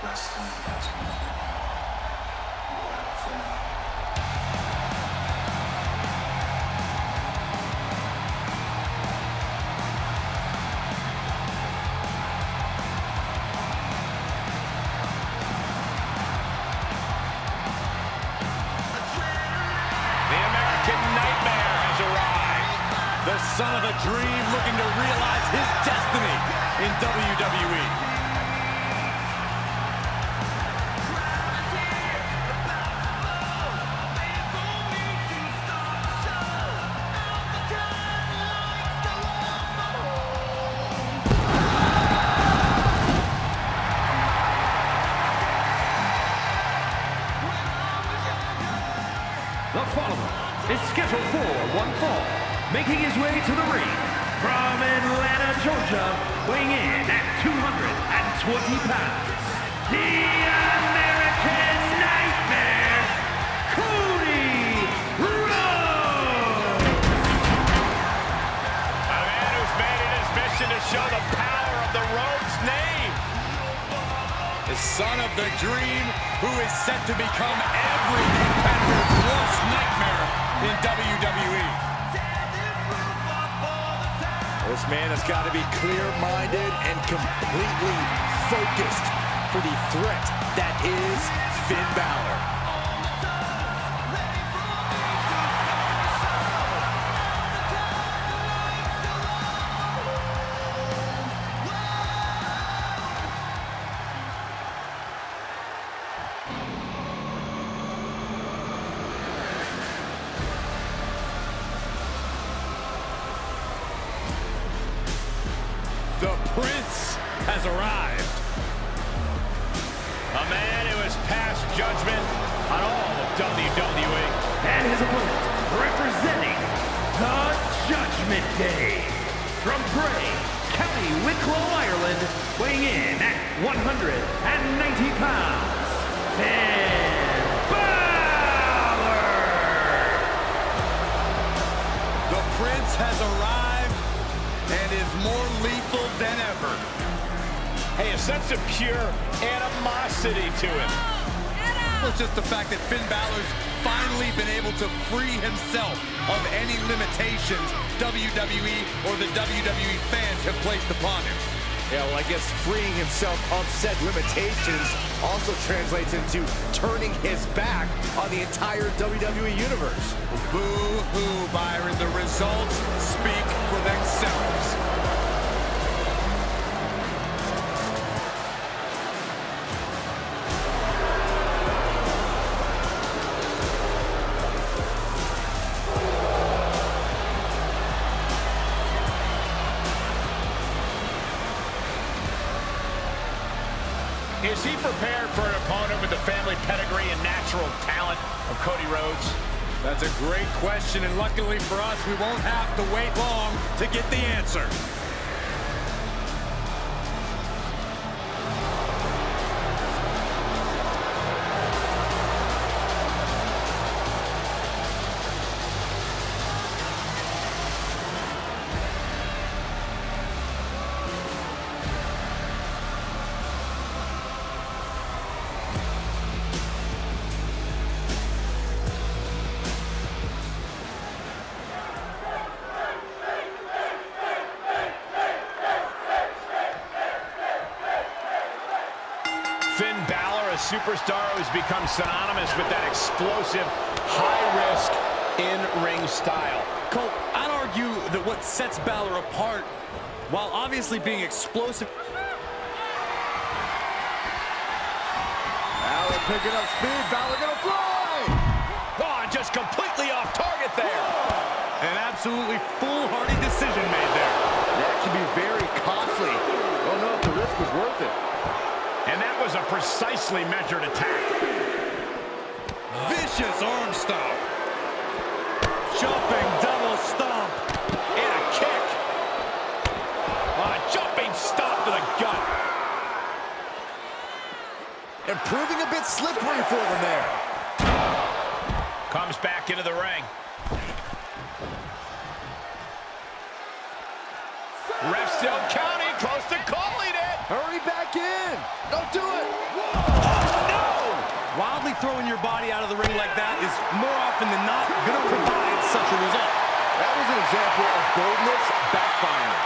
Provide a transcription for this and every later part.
wrestling has won. The son of a dream looking to realize his destiny in WWE. The follower is scheduled for one fall. Making his way to the ring from Atlanta, Georgia, weighing in at 220 pounds, the American Nightmare, Cody Rhodes! A man who's made it his mission to show the power of the Rhodes name. The son of the dream who is set to become every competitor's worst nightmare in WWE. This man has got to be clear-minded and completely focused for the threat that is Finn Balor. The Prince has arrived. A man who has passed judgment on all of WWE. And his opponent, representing the Judgment Day, from Bray, County Wicklow, Ireland, weighing in at 190 pounds, Finn Balor! The Prince has arrived and is more lethal than ever. Hey, a sense of pure animosity to him. Well, it's just the fact that Finn Balor's finally been able to free himself of any limitations WWE or the WWE fans have placed upon him. Yeah, well, I guess freeing himself of said limitations also translates into turning his back on the entire WWE Universe. Boo-hoo, Byron. The results speak for themselves. Is he prepared for an opponent with the family pedigree and natural talent of Cody Rhodes? That's a great question, and luckily for us, we won't have to wait long to get the answer. Finn Balor, a superstar who's become synonymous with that explosive, high-risk, in-ring style. Cole, I'd argue that what sets Balor apart, while obviously being explosive... Balor picking up speed. Balor gonna fly! Oh, just completely off target there. An absolutely foolhardy decision made there. That could be very costly. Don't know if the risk was worth it. And that was a precisely measured attack. Vicious arm stomp. Jumping double stomp. And a kick. A jumping stomp to the gut. And proving a bit slippery for them there. Comes back into the ring. Ref still counting, close to calling it. Hurry back back in. Don't do it. Oh, no! Wildly throwing your body out of the ring like that is more often than not going to provide such a result. That was an example of boldness backfiring.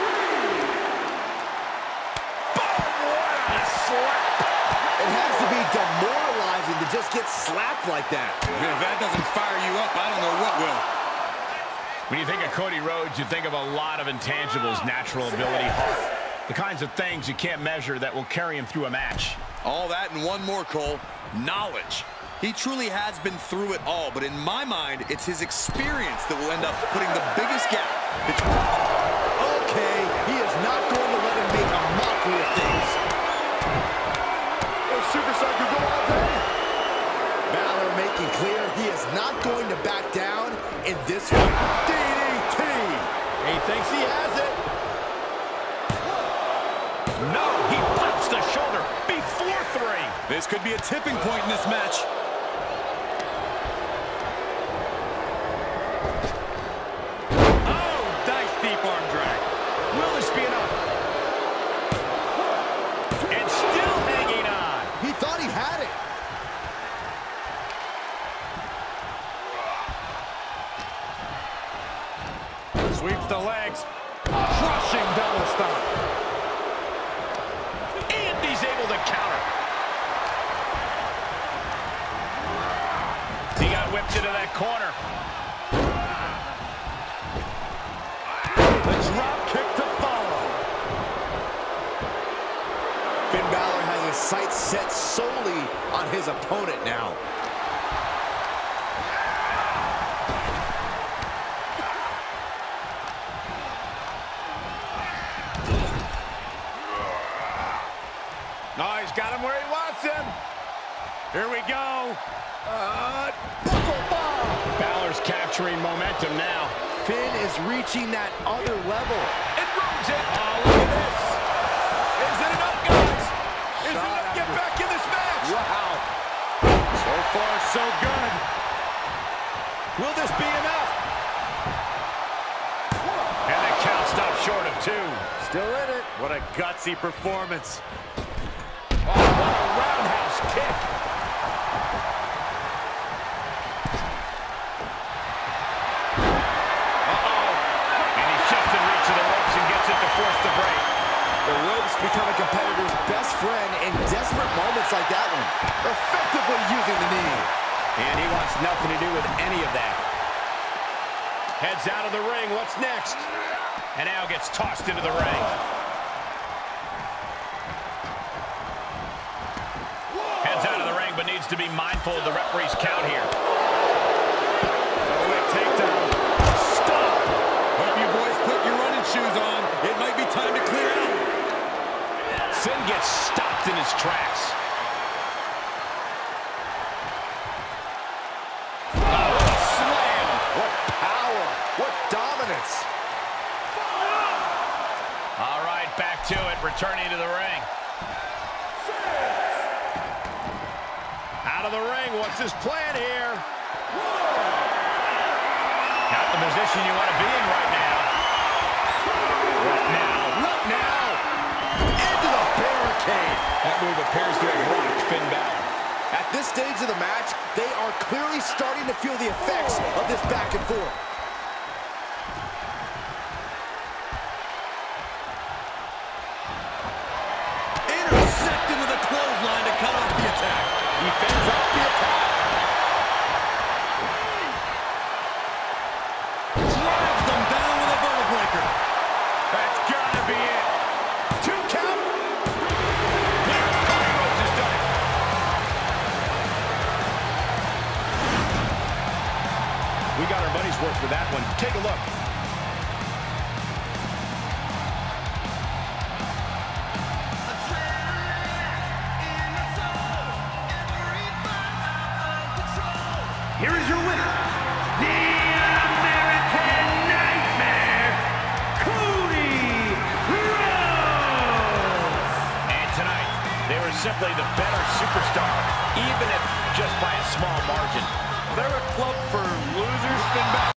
Boom! What a slap! It has to be demoralizing to just get slapped like that. If that doesn't fire you up, I don't know what will. When you think of Cody Rhodes, you think of a lot of intangibles: natural ability, heart, the kinds of things you can't measure that will carry him through a match. All that and one more, Cole: knowledge. He truly has been through it all, but in my mind, it's his experience that will end up putting the biggest gap between... Okay, he is not going to let him make a mockery of things. Oh, superstar could go all day. Balor making clear he is not going to back down in this fight. DDT! He thinks he has it. No, he pops the shoulder before 3. This could be a tipping point in this match. Oh, nice deep arm drag. Will this be enough? And still hanging on. He thought he had it. Sweeps the legs. Crushing double stomp. And he's able to counter. He got whipped into that corner. The drop kick to follow. Finn Balor has his sights set solely on his opponent now. Oh, he's got him where he wants him. Here we go. Buckle bomb. Balor's capturing momentum now. Finn is reaching that other level. And Rhodes it. Oh, look at this. Is it enough, guys? Is it enough to get back in this match? Wow. So far, so good. Will this be enough? And the count stops short of 2. Still in it. What a gutsy performance. Oh, what a roundhouse kick. And he's just in reach of the ropes and gets it to force the break. The ropes become a competitor's best friend in desperate moments like that one. Effectively using the knee. And he wants nothing to do with any of that. Heads out of the ring. What's next? And now gets tossed into the ring. Heads out of the ring, but needs to be mindful of the referee's count here. Quick takedown. Stop! Hope you boys put your running shoes on. It might be time to clear out. Finn gets stopped in his tracks. Oh, what a slam! What power. What dominance. All right, back to it, returning to the ring. Out of the ring, what's his plan here? Not the position you want to be in right now. What now? What now? Into the barricade. That move appears to have rocked Finn Balor. At this stage of the match, they are clearly starting to feel the effects of this back and forth. Intercepted with a clothesline to cut off the attack. He fends off the attack. Drives them down with a vertical breaker. That's gotta be it. 2 count. Here, Cody Rhodes has done it. We got our money's worth with that one. Take a look. Here is your winner, the American Nightmare, Cody Rhodes! And tonight, they were simply the better superstar, even if just by a small margin. They're a club for losers, Finn Balor.